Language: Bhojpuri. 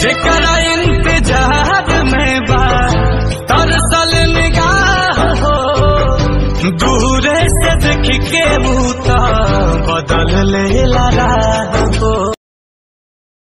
जेकरा इंतजार में बा तरसल निगाह हो, दूरे से देख के बूता बदल ले